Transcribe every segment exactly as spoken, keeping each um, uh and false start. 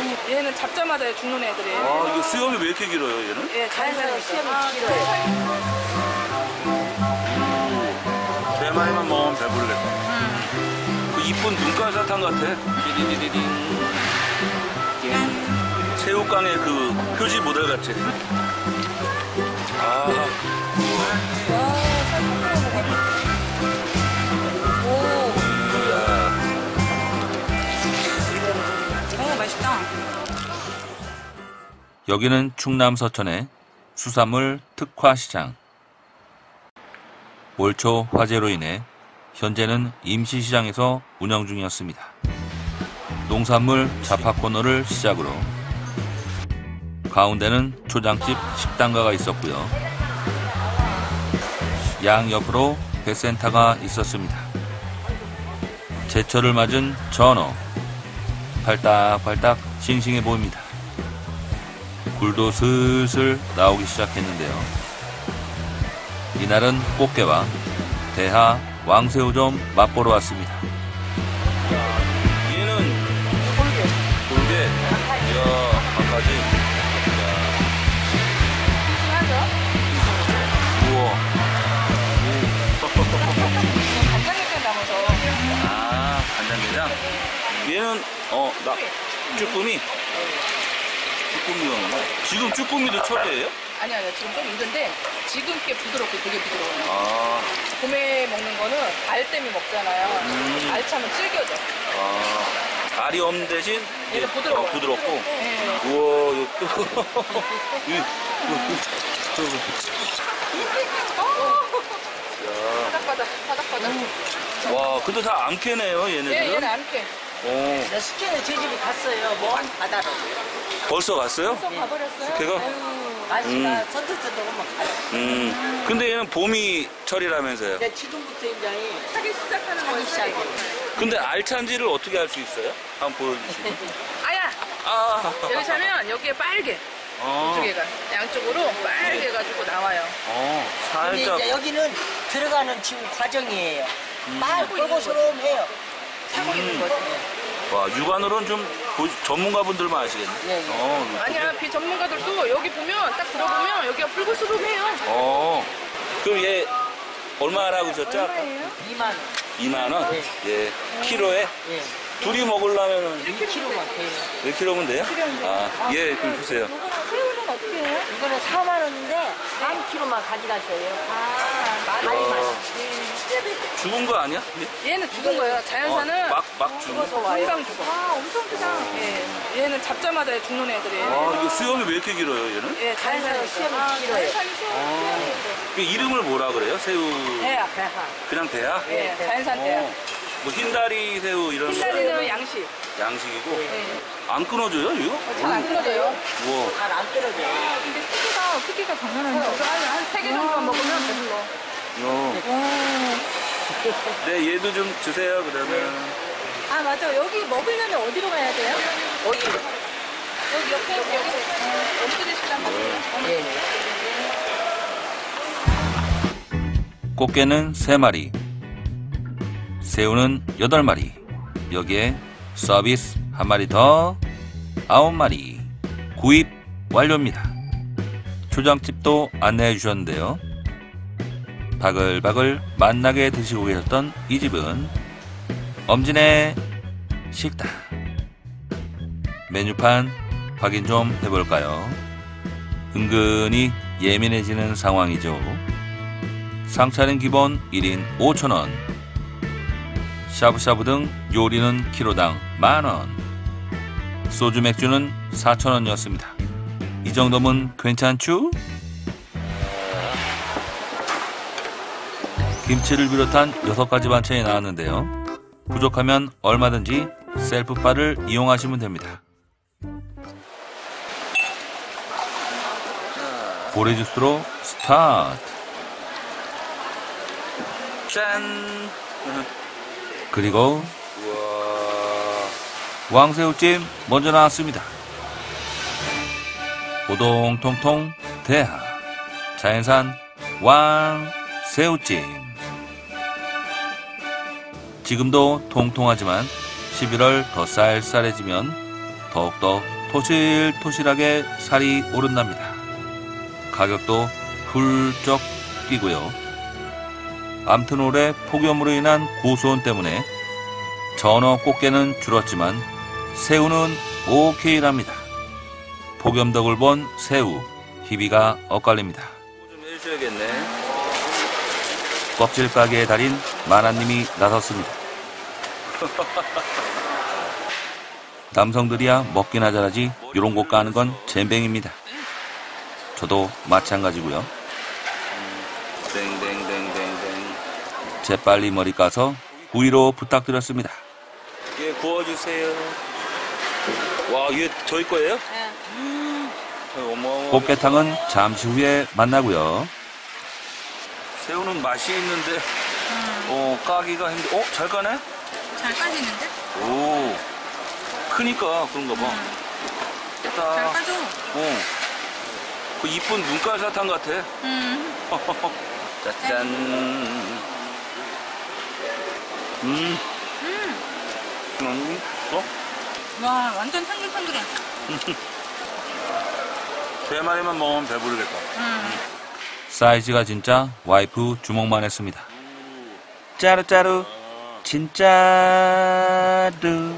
얘는 잡자마자 죽는 애들이에요. 아, 이게 수염이 왜 이렇게 길어요, 얘는? 예, 자연산 수염이 길어요. 세 마리만 먹으면 배부르겠다. 음. 그 이쁜 눈깔 사탕 같아. 띠디디디딩. 새우깡의 그 표지 모델 같지? 아. 여기는 충남 서천의 수산물 특화시장. 올초 화재로 인해 현재는 임시시장에서 운영 중이었습니다. 농산물 잡화 코너를 시작으로 가운데는 초장집 식당가가 있었고요. 양옆으로 배센터가 있었습니다. 제철을 맞은 전어, 팔딱팔딱 싱싱해 보입니다. 굴도 슬슬 나오기 시작했는데요. 이날은 꽃게와 대하 왕새우 좀 맛보러 왔습니다. 얘는 골게. 골게. 이야, 바가지. 우와. 간장게장 담아서. 아, 간장게장? 얘는, 어, 나, 쭈꾸미? 쭈꾸미가 지금 쭈꾸미도 철이에요? 아니, 아니요. 지금 좀 익은데, 지금 게 부드럽고 되게 부드러워요. 아. 봄에 먹는 거는 알 때문에 먹잖아요. 음. 알 차면 질겨져. 아. 알이 없는 대신 얘는 부드러워. 어, 부드럽고. 네. 우와, 이거 또. 바닥바닥, 바닥바닥. 와, 근데 다 암캐네요, 얘네들은? 예, 얘는 암캐. 오. 나 숙제는 제 집에 갔어요. 먼 바다로. 벌써 갔어요? 벌써 가버렸어요? 걔가? 날씨가 음. 선뜻선뜻 오면 가요. 음. 근데 얘는 봄이 철이라면서요? 근데 지금부터 이제 하기 시작하는 하기 거지. 시작해. 근데 알찬지를 어떻게 알 수 있어요? 한번 보여주시죠. 아야! 아. 여기 사면 여기에 빨개. 어. 이쪽에가. 양쪽으로 빨개 가지고 나와요. 어. 근데 살짝. 이제 여기는 들어가는 지금 과정이에요. 음. 말 뻘고스러움해요. 차고 음. 있는 거지. 와, 육안으로는 좀 보- 전문가분들만 아시겠네. 예, 예. 어, 아니야, 비전문가들도 여기 보면, 딱 들어보면 여기가 붉으스름해요. 어. 그럼 얘 얼마라고 하셨죠? 얼마예요? 이만 원. 이만 원? 네. 예. 키로에? 예. 둘이 먹으려면 일 킬로그램만 돼요. 일 킬로그램면 돼요? 아, 예, 그럼 주세요. 새우는 어떻게 해요? 이거는 사만 원인데 한 킬로만 가져가셔요. 아, 만 많이 원. 많이. 죽은 거 아니야? 예? 얘는 죽은 거예요. 자연산은 어, 막, 막 죽은 거. 죽어서 와요. 금방 죽어. 아, 엄청 크다. 예. 얘는 잡자마자 죽는 애들이에요. 와, 이게 수염이 왜 이렇게 길어요, 얘는? 예, 자연산은 수염이 아, 길어요. 자연산이 수염이 그 이름을 뭐라 그래요? 새우. 대야. 배하. 그냥 대야? 예, 자연산 대야. 어. 뭐 흰다리 새우 이런 거? 흰다리는 양식. 양식이고. 예. 안 끊어져요, 이거? 잘 안 끊어져요. 우와. 잘 안 떨어져요. 근데 크기가, 크기가 장난 아니에요. 한 세 개 정도만 먹으면 배불러. 어. 네, 얘도 좀 주세요, 그러면. 아, 맞아. 여기 먹으려면 어디로 가야 돼요? 어디? 여기 옆에, 여기, 어, 어디 드시려면 가세요. 예. 꽃게는 세 마리, 새우는 여덟 마리, 여기에 서비스 한 마리 더 아홉 마리 구입 완료입니다. 초장집도 안내해 주셨는데요. 바글바글 맛나게 드시고 계셨던 이 집은 엄진의 식당. 메뉴판 확인 좀 해볼까요? 은근히 예민해지는 상황이죠. 상차는 기본 일 인 오천 원, 샤브샤브 등 요리는 키로당 만 원, 소주 맥주는 사천 원이었습니다. 이 정도면 괜찮죠? 김치를 비롯한 여섯 가지 반찬이 나왔는데요. 부족하면 얼마든지 셀프바를 이용하시면 됩니다. 고래 주스로 스타트. 짠. 그리고 우와. 왕새우찜 먼저 나왔습니다. 오동통통 대하 자연산 왕새우찜. 지금도 통통하지만 십일월 더 쌀쌀해지면 더욱더 토실토실하게 살이 오른답니다. 가격도 훌쩍 뛰고요. 암튼 올해 폭염으로 인한 고수온 때문에 전어 꽃게는 줄었지만 새우는 오케이랍니다. 폭염덕을 본 새우, 희비가 엇갈립니다. 좀 해줘야겠네. 껍질 가게의 달인 마나님이 나섰습니다. 남성들이야 먹기나 잘하지 이런 곳 가는 건 잼뱅입니다. 저도 마찬가지고요. 땡땡땡땡땡. 재빨리 머리 까서 구이로 부탁드렸습니다. 예, 구워주세요. 와, 이게 저희 거예요? 네. 어머. 꽃게탕은 잠시 후에 만나고요. 새우는 맛이 있는데, 어, 까기가 힘들. 어, 잘 까네? 잘 까지는데? 오, 크니까 그런가 봐. 잘 딱, 까져. 어, 그 이쁜 눈깔 사탕 같아. 음. 짜잔. 음, 음. 음, 어? 와, 완전 탱글탱글해. 세 마리만 먹으면 배부르겠다. 음. 사이즈가 진짜 와이프 주먹만 했습니다. 짜루짜루, 진짜루.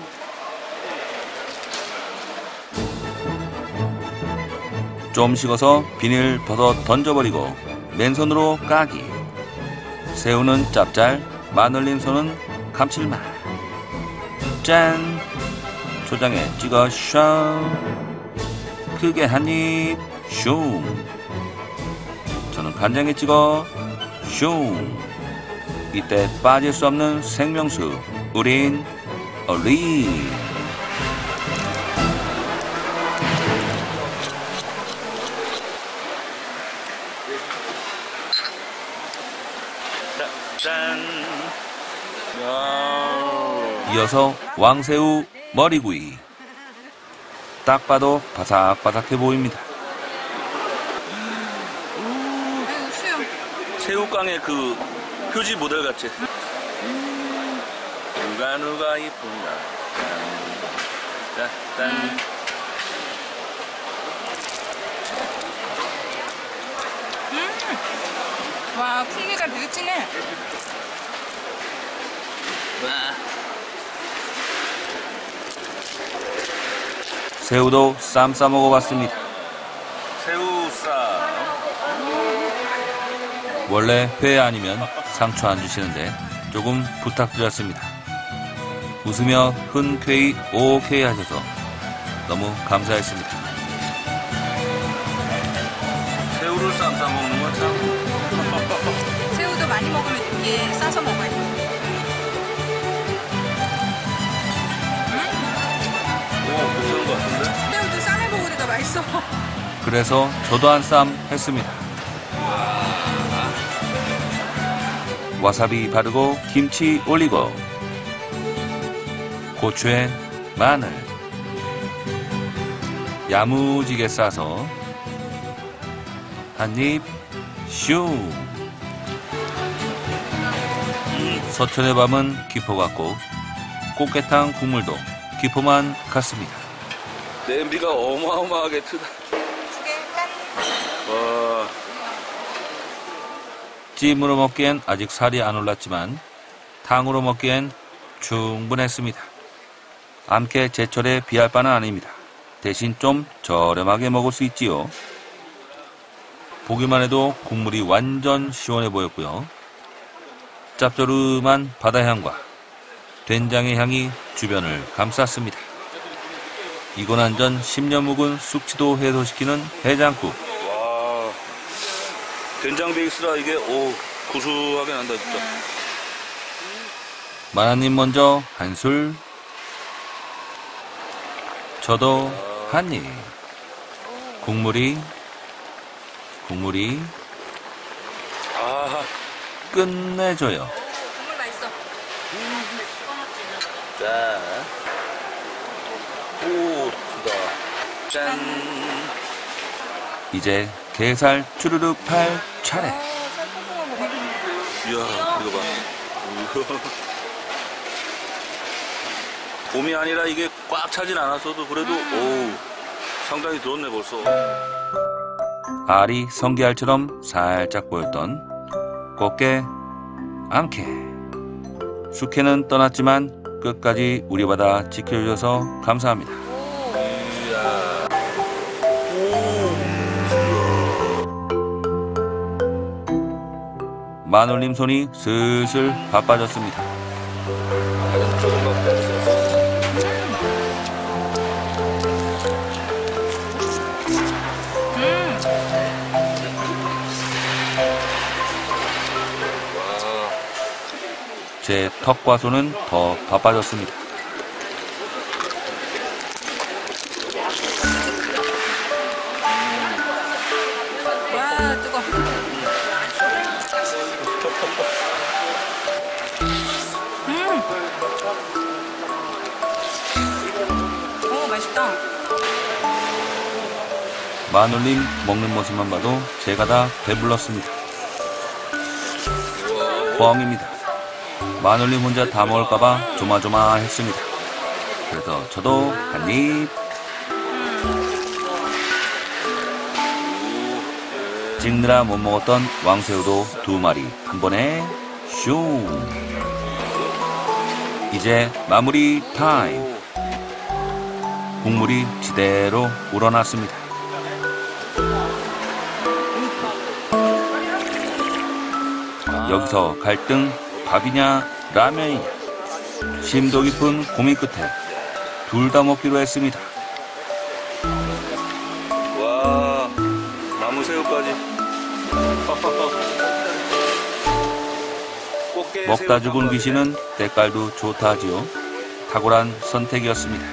좀 식어서 비닐 벗어 던져버리고 맨손으로 까기. 새우는 짭짤, 마늘린 손은 감칠맛. 짠! 초장에 찍어 슝. 크게 한입 슝. 저는 간장에 찍어 슝. 이때 빠질 수 없는 생명수, 우린 어린. 짠. 야. 이어서 왕새우 머리구이. 딱 봐도 바삭바삭해 보입니다. 아이고, 수염. 새우깡의 그 표지 모델 같이. 누가 누가 이쁜가. 짠. 짠. 음. 음. 와, 풍미가 되게 진해. 와. 새우도 쌈 싸 먹어봤습니다. 새우쌈. 원래 회 아니면 상추 안 주시는데 조금 부탁드렸습니다. 웃으며 흔쾌히 오케이 하셔서 너무 감사했습니다. 새우를 쌈 싸 먹는 건 참. 새우도 많이 먹으면 이게 싸서 먹어야 돼. 오, 괜찮은 것 같은데? 새우도 쌈에 먹으니 더 맛있어. 그래서 저도 한 쌈 했습니다. 와사비 바르고 김치 올리고 고추에 마늘 야무지게 싸서 한입 슝. 서천의 밤은 기포 같고 꽃게탕 국물도 기포만 같습니다. 냄비가 어마어마하게 트다. 와. 찜으로 먹기엔 아직 살이 안 올랐지만 탕으로 먹기엔 충분했습니다. 암캐 제철에 비할 바는 아닙니다. 대신 좀 저렴하게 먹을 수 있지요. 보기만 해도 국물이 완전 시원해 보였고요. 짭조름한 바다향과 된장의 향이 주변을 감쌌습니다. 이건 완전 십 년 묵은 숙취도 해소시키는 해장국. 와. 된장 베이스라 이게, 오, 구수하게 난다, 진짜. 마나님 먼저 한술, 저도 한입. 국물이, 국물이 아, 끝내줘요. 국물 맛있어. 자. 오, 좋다. 짠. 이제 게살 주르르 팔 차례. 아, 살 통통한 거 봐. 이야, 이거 봐. 우와. 봄이 아니라 이게 꽉 차진 않았어도 그래도 오 상당히 들었네 벌써. 알이 성게알처럼 살짝 보였던 꽃게, 암캐. 숙회는 떠났지만 끝까지 우리 바다 지켜주셔서 감사합니다. 이야. 마눌님 손이 슬슬 바빠졌습니다. 다른 조금밖에 없어. 제 턱과 손은 더 바빠졌습니다. 와, 뜨거. 음. 오, 맛있다. 마눌님 먹는 모습만 봐도 제가 다 배불렀습니다. 뻥입니다. 마눌님 혼자 다 먹을까봐 조마조마했습니다. 그래서 저도 한 입. 찍느라 못 먹었던 왕새우도 두 마리 한 번에 슝. 이제 마무리 타임. 국물이 지대로 우러났습니다. 여기서 갈등, 밥이냐 라면이냐. 심도 깊은 고민 끝에 둘 다 먹기로 했습니다. 와 나무새우까지. 꽃게 먹다 새우 죽은 한 귀신은 때깔도 좋다지요. 탁월한 선택이었습니다.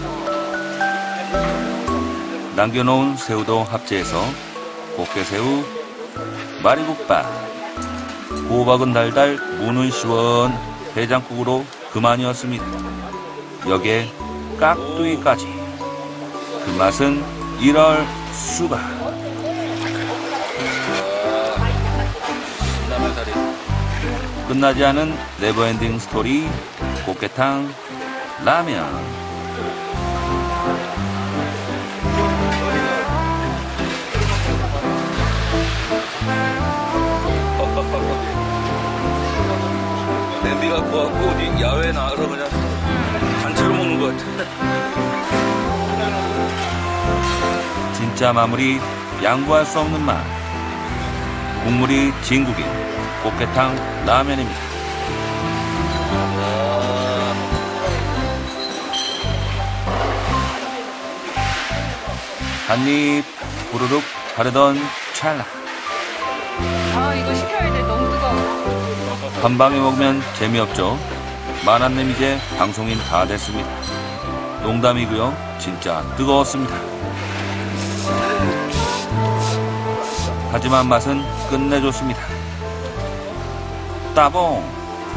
남겨놓은 새우도 합체해서 꽃게새우, 마리국밥, 호박은 달달, 무는 시원 해장국으로 그만이었습니다. 여기에 깍두기까지. 그 맛은 이럴 수가. 신라면사리. 끝나지 않은 네버엔딩 스토리. 꽃게탕, 라면. 냄비 갖고 왔고 어디 야외에 나가서 그냥 단체로 먹는 것 같은데. 진짜 마무리 양보할 수 없는 맛. 국물이 진국인 꽃게탕 라면입니다. 한입 부르륵 하려던 찰나. 아, 이거 식혀야 돼. 너무 뜨거워. 한 방에 먹으면 재미없죠. 만한님 이제 방송인 다 됐습니다. 농담이고요. 진짜 뜨거웠습니다. 하지만 맛은 끝내줬습니다. 따봉.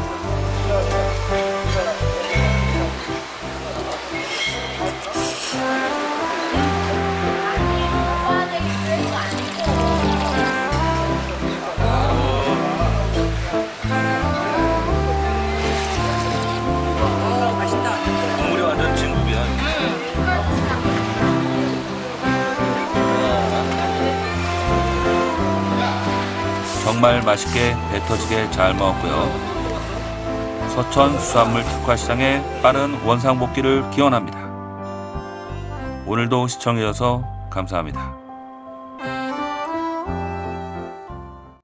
국물이 완전 진국이야. 정말 맛있게 배 터지게 잘 먹었고요. 서천 수산물 특화시장의 빠른 원상복귀를 기원합니다. 오늘도 시청해주셔서 감사합니다.